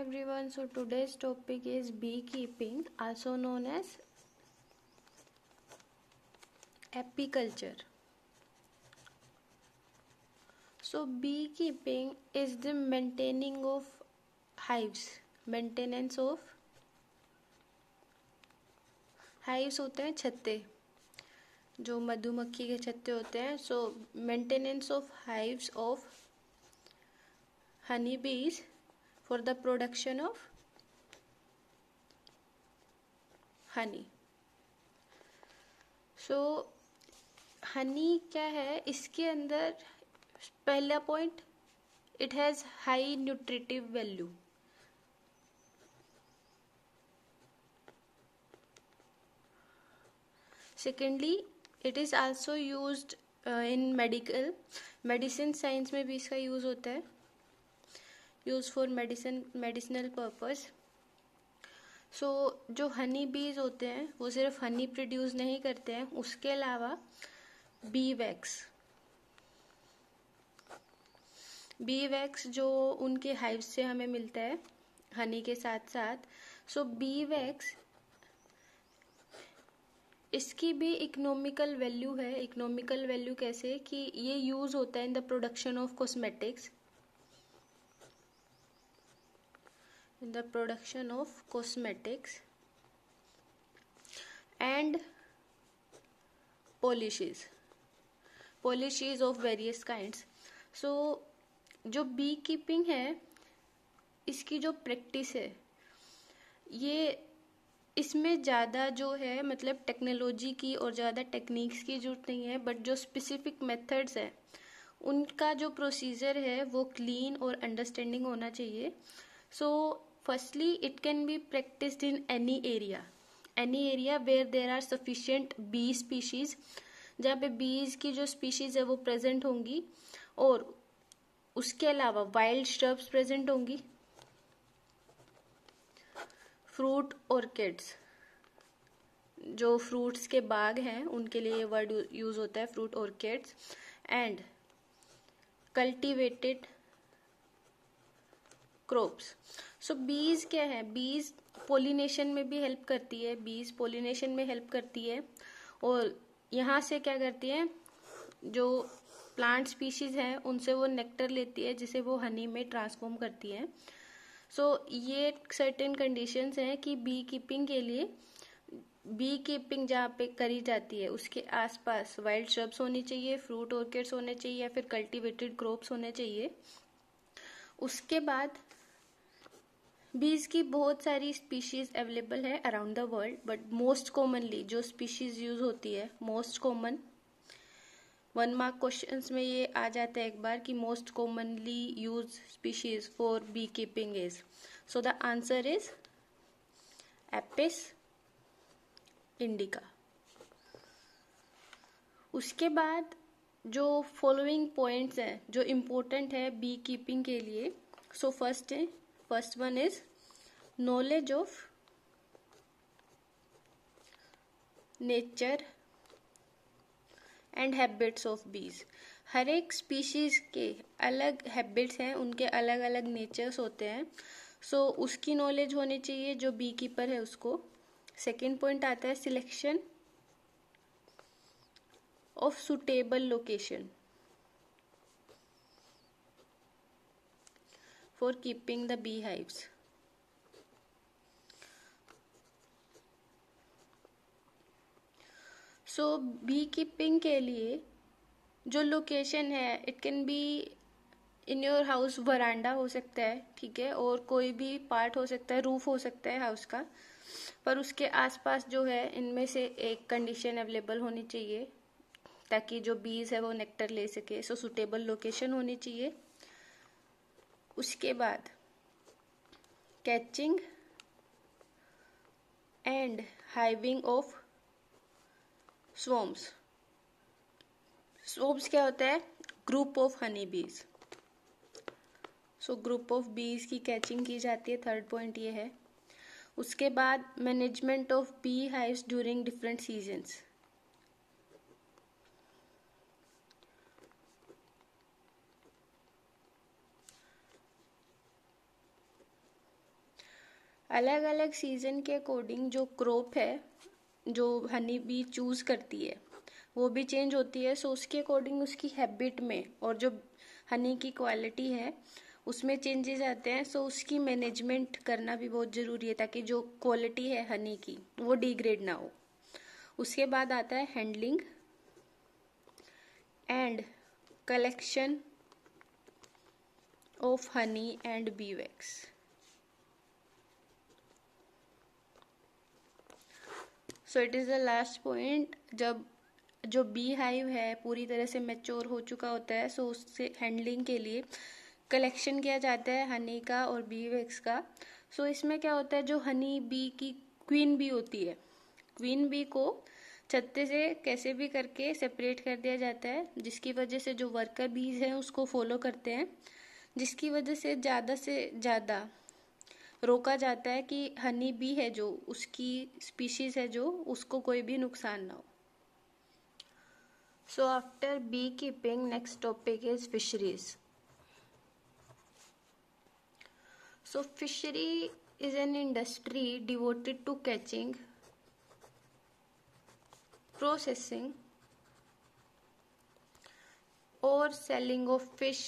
everyone, so today's topic is beekeeping, also known as apiculture. So beekeeping is the maintaining of hives, maintenance of hives होते हैं छत्ते, जो मधुमक्खी के छत्ते होते हैं. So maintenance of hives of honey bees for the production of honey. So honey क्या है, इसके अंदर पहला point, it has high nutritive value. Secondly, it is also used in medicine science में भी इसका यूज़ होता है, use for medicinal purpose. So जो हनी बीज होते हैं वो सिर्फ हनी प्रोड्यूस नहीं करते हैं, उसके अलावा बी वैक्स जो उनके हाइव्स से हमें मिलता है हनी के साथ साथ. सो बी वैक्स, इसकी भी इकोनॉमिकल वैल्यू है. इकोनॉमिकल वैल्यू कैसे कि ये यूज होता है in the production of cosmetics, in the production of cosmetics and polishes of various kinds. So जो बी कीपिंग है, इसकी जो प्रैक्टिस है, ये इसमें ज़्यादा जो है मतलब टेक्नोलॉजी की और ज़्यादा टेक्निक्स की जरूरत नहीं है, बट जो स्पेसिफिक मेथड्स हैं उनका जो प्रोसीजर है वो क्लीन और अंडरस्टैंडिंग होना चाहिए. सो firstly, it can be practiced in any area where there are sufficient bee species, जहाँ पे bees की जो species है वो present होंगी, और उसके अलावा wild shrubs present होंगी, fruit orchids, जो fruits के बाग हैं उनके लिए ये word यूज होता है, fruit orchids, and cultivated crops. So bees क्या है, बीज पोलिनेशन में भी हेल्प करती है, बीज पोलिनेशन में हेल्प करती है, और यहाँ से क्या करती है, जो प्लांट स्पीशीज हैं उनसे वो नेक्टर लेती है जिसे वो हनी में ट्रांसफॉर्म करती है. सो ये सर्टेन कंडीशंस हैं कि बी कीपिंग के लिए, बी कीपिंग जहाँ पे करी जाती है उसके आसपास वाइल्ड श्रब्स होनी चाहिए, फ्रूट ऑर्किड्स होने चाहिए, या फिर कल्टिवेटेड क्रॉप्स होने चाहिए. उसके बाद बीज की बहुत सारी स्पीशीज अवेलेबल है around the world, but most commonly जो स्पीशीज यूज होती है, मोस्ट कॉमन 1 मार्क क्वेश्चंस में ये आ जाता है एक बार कि most commonly use species for beekeeping is. So the answer is Apis indica. उसके बाद जो फॉलोइंग पॉइंट्स हैं जो इम्पोर्टेंट है बी कीपिंग के लिए. So first one is knowledge of nature and habits of bees. हर एक स्पीशीज के अलग हैबिट्स हैं, उनके अलग अलग नेचर्स होते हैं. सो उसकी नॉलेज होनी चाहिए जो बी कीपर है उसको. सेकेंड पॉइंट आता है selection of suitable location for keeping the bee hives. So beekeeping के लिए जो लोकेशन है, it can be in your house, verandah हो सकता है, ठीक है, और कोई भी पार्ट हो सकता है, रूफ हो सकता है हाउस का, पर उसके आसपास जो है इनमें से एक कंडीशन अवेलेबल होनी चाहिए ताकि जो बीज है वो नेक्टर ले सके. सो सुटेबल लोकेशन होनी चाहिए. उसके बाद catching and hiving of swarms. Swarms क्या होता है, ग्रुप ऑफ हनी बीज. सो ग्रुप ऑफ बीज की कैचिंग की जाती है, थर्ड पॉइंट ये है. उसके बाद management of bee hives during different seasons. अलग अलग सीजन के अकॉर्डिंग जो क्रॉप है जो हनी बी चूज करती है वो भी चेंज होती है। सो उसके अकॉर्डिंग उसकी हैबिट में और जो हनी की क्वालिटी है उसमें चेंजेस आते हैं। सो उसकी मैनेजमेंट करना भी बहुत जरूरी है ताकि जो क्वालिटी है हनी की वो डिग्रेड ना हो। उसके बाद आता है handling and collection of honey and bee wax. So it is the last point. जब जो बी हाइव है पूरी तरह से मैच्योर हो चुका होता है सो उससे हैंडलिंग के लिए कलेक्शन किया जाता है हनी का और बी वैक्स का। सो इसमें क्या होता है, जो हनी बी की क्वीन बी होती है, क्वीन बी को छत्ते से कैसे भी करके सेपरेट कर दिया जाता है, जिसकी वजह से जो वर्कर बीज हैं उसको फॉलो करते हैं, जिसकी वजह से ज़्यादा रोका जाता है कि हनी बी है जो उसकी स्पीशीज है जो उसको कोई भी नुकसान ना हो। So after beekeeping next topic is fisheries. So fishery is an industry devoted to catching, processing और selling of fish।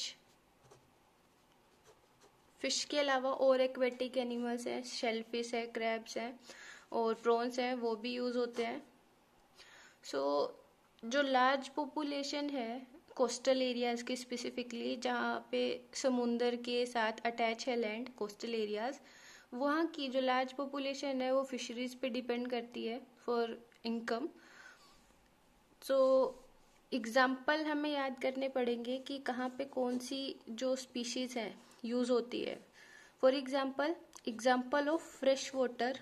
फिश के अलावा और एक्वेटिक एनिमल्स हैं, शेलफिश है, क्रैब्स हैं और प्रॉन्स हैं, वो भी यूज होते हैं। सो जो लार्ज पॉपुलेशन है कोस्टल एरियाज की स्पेसिफिकली, जहाँ पे समुंदर के साथ अटैच है लैंड, कोस्टल एरियाज, वहाँ की जो लार्ज पॉपुलेशन है वो फिशरीज पे डिपेंड करती है फॉर इनकम। सो एग्जाम्पल हमें याद करने पड़ेंगे कि कहाँ पे कौन सी जो स्पीशीज है यूज होती है। For example of fresh water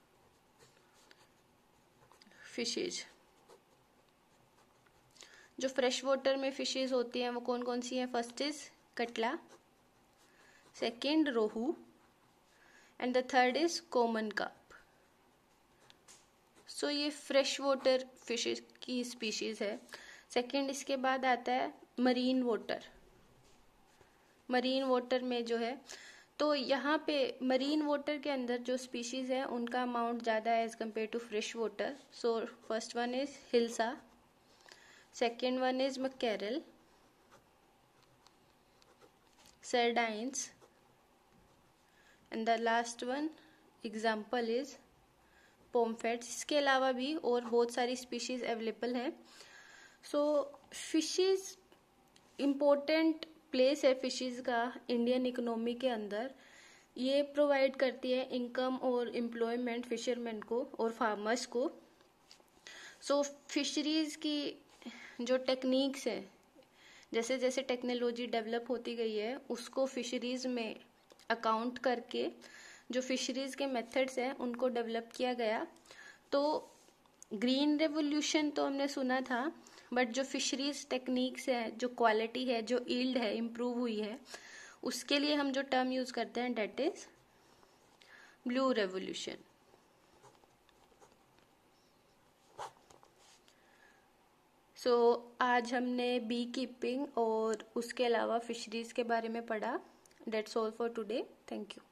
fishes. जो फ्रेश वाटर में फिशेज होती हैं वो कौन कौन सी हैं? First is catla, second rohu and the third is common carp. So ये फ्रेश वाटर फिशेज की स्पीशीज है। सेकंड इसके बाद आता है मरीन वाटर। मरीन वाटर में जो है तो यहाँ पे मरीन वाटर के अंदर जो स्पीशीज है उनका अमाउंट ज़्यादा है as compare to fresh water. So first one is hilsa, second one is mackerel, sardines and the last one example is pomfrets। इसके अलावा भी और बहुत सारी स्पीशीज अवेलेबल हैं। सो फिशेज इम्पोर्टेंट प्लेस है फिशेज का इंडियन इकोनॉमी के अंदर। ये प्रोवाइड करती है इनकम और एम्प्लॉयमेंट फिशरमैन को और फार्मर्स को। सो फिशरीज की जो टेक्निक्स है, जैसे जैसे टेक्नोलॉजी डेवलप होती गई है उसको फिशरीज में अकाउंट करके जो फिशरीज के मेथड्स हैं उनको डेवलप किया गया। तो ग्रीन रेवोल्यूशन तो हमने सुना था, बट जो फिशरीज टेक्निक्स है, जो क्वालिटी है, जो यील्ड है इम्प्रूव हुई है, उसके लिए हम जो टर्म यूज करते हैं that is blue revolution. So आज हमने बी कीपिंग और उसके अलावा फिशरीज के बारे में पढ़ा। That's all for today. Thank you.